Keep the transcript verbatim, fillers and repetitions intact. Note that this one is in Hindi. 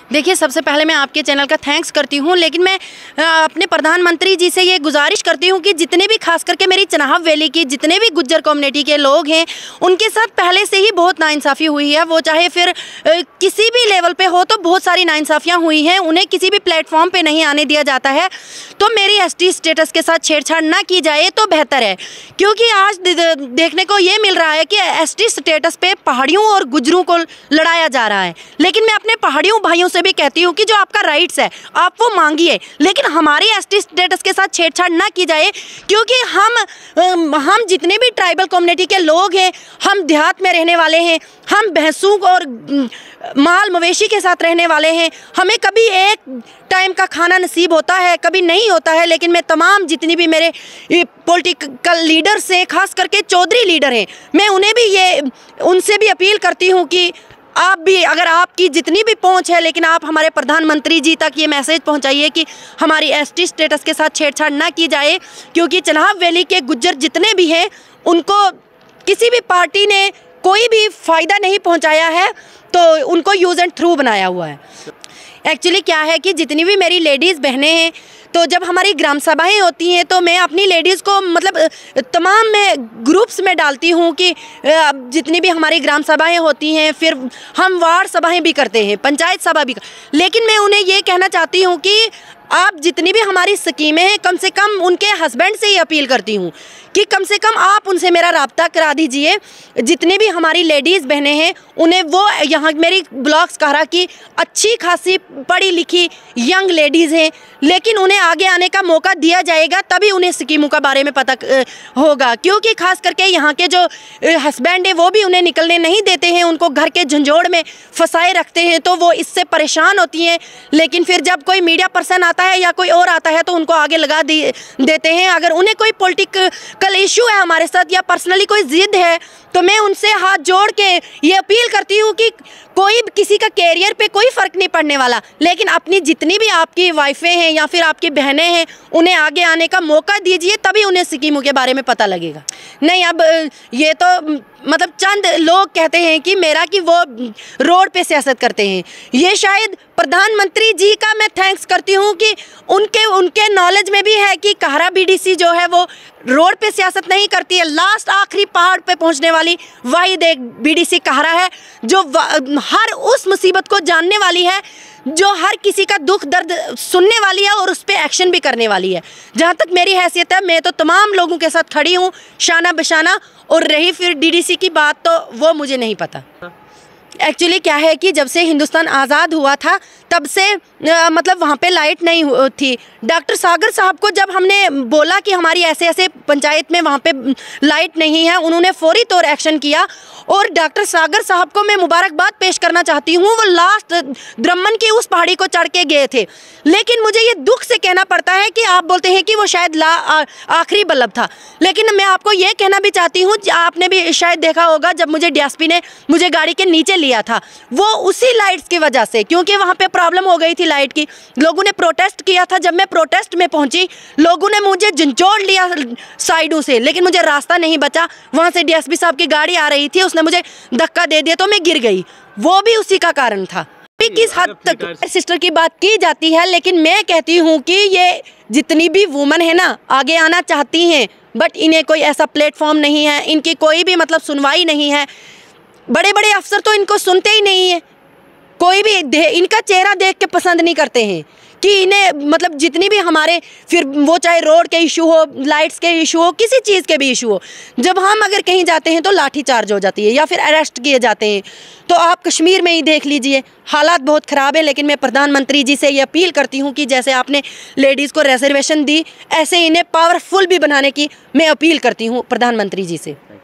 देखिए, सबसे पहले मैं आपके चैनल का थैंक्स करती हूँ, लेकिन मैं अपने प्रधानमंत्री जी से ये गुजारिश करती हूँ कि जितने भी खास करके मेरी चनाब वैली की जितने भी गुज्जर कम्युनिटी के लोग हैं, उनके साथ पहले से ही बहुत नाइंसाफ़ी हुई है। वो चाहे फिर किसी भी लेवल पे हो, तो बहुत सारी नाइंसाफ़ियाँ हुई हैं, उन्हें किसी भी प्लेटफॉर्म पे नहीं आने दिया जाता है। तो मेरी एसटी स्टेटस के साथ छेड़छाड़ ना की जाए तो बेहतर है, क्योंकि आज देखने को ये मिल रहा है कि एसटी स्टेटस पे पहाड़ियों और गुज्जरों को लड़ाया जा रहा है। लेकिन मैं अपने पहाड़ियों भाइयों से भी कहती हूँ कि जो आपका राइट्स है आप वो मांगिए, लेकिन हमारी एसटी स्टेटस के साथ छेड़छाड़ ना की जाए, क्योंकि हम हम जितने भी ट्राइबल कम्युनिटी के लोग हैं, हम देहात में रहने वाले हैं, हम भैंसों और माल मवेशी के साथ रहने वाले हैं। हमें कभी एक टाइम का खाना नसीब होता है, कभी नहीं होता है। लेकिन मैं तमाम जितनी भी मेरे पॉलिटिकल लीडर्स हैं, खास करके चौधरी लीडर हैं, मैं उन्हें भी ये उनसे भी अपील करती हूँ कि आप भी, अगर आपकी जितनी भी पहुंच है, लेकिन आप हमारे प्रधानमंत्री जी तक ये मैसेज पहुंचाइए कि हमारी एसटी स्टेटस के साथ छेड़छाड़ ना की जाए, क्योंकि चनाब वैली के गुज्जर जितने भी हैं उनको किसी भी पार्टी ने कोई भी फ़ायदा नहीं पहुंचाया है, तो उनको यूज़ एंड थ्रू बनाया हुआ है। एक्चुअली क्या है कि जितनी भी मेरी लेडीज़ बहनें हैं, तो जब हमारी ग्राम सभाएं होती हैं तो मैं अपनी लेडीज़ को मतलब तमाम मैं ग्रुप्स में डालती हूँ कि जितनी भी हमारी ग्राम सभाएं होती हैं, फिर हम वार्ड सभाएं भी करते हैं, पंचायत सभा भी। लेकिन मैं उन्हें ये कहना चाहती हूँ कि आप जितनी भी हमारी स्कीमें हैं, कम से कम उनके हस्बैंड से ही अपील करती हूँ कि कम से कम आप उनसे मेरा राब्ता करा दीजिए। जितनी भी हमारी लेडीज़ बहनें हैं, उन्हें वो यहाँ मेरी ब्लॉक्स कहा कि अच्छी खासी पढ़ी लिखी यंग लेडीज़ हैं, लेकिन उन्हें आगे आने का मौका दिया जाएगा, तभी उन्हें स्कीमों का बारे में पता होगा। क्योंकि खास करके यहाँ के जो हस्बैंड हैं वो भी उन्हें निकलने नहीं देते हैं, उनको घर के झंझोड़ में फंसाए रखते हैं, तो वो इससे परेशान होती हैं। लेकिन फिर जब कोई मीडिया पर्सन आता है या कोई और आता है तो उनको आगे लगा देते हैं। अगर उन्हें कोई पॉलिटिकल इशू है हमारे साथ या पर्सनली कोई जिद है, तो मैं उनसे हाथ जोड़ के ये अपील करती हूँ कि कोई किसी का कैरियर पे कोई फ़र्क नहीं पड़ने वाला, लेकिन अपनी जितनी भी आपकी वाइफें हैं या फिर आपकी बहनें हैं, उन्हें आगे आने का मौका दीजिए, तभी उन्हें स्कीमों के बारे में पता लगेगा। नहीं, अब ये तो मतलब चंद लोग कहते हैं कि मेरा कि वो रोड पे सियासत करते हैं। ये शायद प्रधानमंत्री जी का मैं थैंक्स करती हूँ कि उनके उनके नॉलेज में भी है कि कहरा बीडीसी जो है वो रोड पे सियासत नहीं करती है। लास्ट आखिरी पहाड़ पे पहुँचने वाली वाहिद एक बीडीसी कहरा है जो हर उस मुसीबत को जानने वाली है, जो हर किसी का दुख दर्द सुनने वाली है और उस पर एक्शन भी करने वाली है। जहाँ तक मेरी हैसियत है, मैं तो तमाम लोगों के साथ खड़ी हूँ शाना बशाना। और रही फिर डीडीसी की बात, तो वो मुझे नहीं पता। एक्चुअली क्या है कि जब से हिंदुस्तान आज़ाद हुआ था तब से आ, मतलब वहाँ पे लाइट नहीं थी। डॉक्टर सागर साहब को जब हमने बोला कि हमारी ऐसे ऐसे पंचायत में वहाँ पे लाइट नहीं है, उन्होंने फौरी तौर एक्शन किया। और डॉक्टर सागर साहब को मैं मुबारकबाद पेश करना चाहती हूँ, वो लास्ट द्रमन की उस पहाड़ी को चढ़ के गए थे। लेकिन मुझे ये दुख से कहना पड़ता है कि आप बोलते हैं कि वो शायद ला आखिरी बल्ब था, लेकिन मैं आपको ये कहना भी चाहती हूँ, आपने भी शायद देखा होगा जब मुझे डीएसपी ने मुझे गाड़ी के नीचे लिया था, वो उसी लाइट्स की वजह से, क्योंकि वहाँ पे प्रॉब्लम हो गई थी लाइट की। लोगों ने प्रोटेस्ट किया था। जब मैं प्रोटेस्ट में पहुंची, लोगों ने मुझे झंझोड़ लिया साइडों से, लेकिन मुझे रास्ता नहीं बचा। वहाँ से डीएसपी साहब की गाड़ी आ रही थी, उसने मुझे धक्का दे दिया तो मैं गिर गई। वो भी उसी का कारण था। किस हद तक सिस्टर की बात की जाती है, लेकिन मैं कहती हूँ कि ये जितनी भी वुमन है ना, आगे आना चाहती हैं, बट इन्हें कोई ऐसा प्लेटफॉर्म नहीं है, इनकी कोई भी मतलब सुनवाई नहीं है। बड़े बड़े अफसर तो इनको सुनते ही नहीं है, कोई भी इनका चेहरा देख के पसंद नहीं करते हैं कि इन्हें मतलब जितनी भी हमारे फिर वो चाहे रोड के इशू हो, लाइट्स के इशू हो, किसी चीज़ के भी इशू हो, जब हम अगर कहीं जाते हैं तो लाठी चार्ज हो जाती है या फिर अरेस्ट किए जाते हैं। तो आप कश्मीर में ही देख लीजिए, हालात बहुत ख़राब है। लेकिन मैं प्रधानमंत्री जी से ये अपील करती हूँ कि जैसे आपने लेडीज़ को रिजर्वेशन दी, ऐसे इन्हें पावरफुल भी बनाने की मैं अपील करती हूँ प्रधानमंत्री जी से।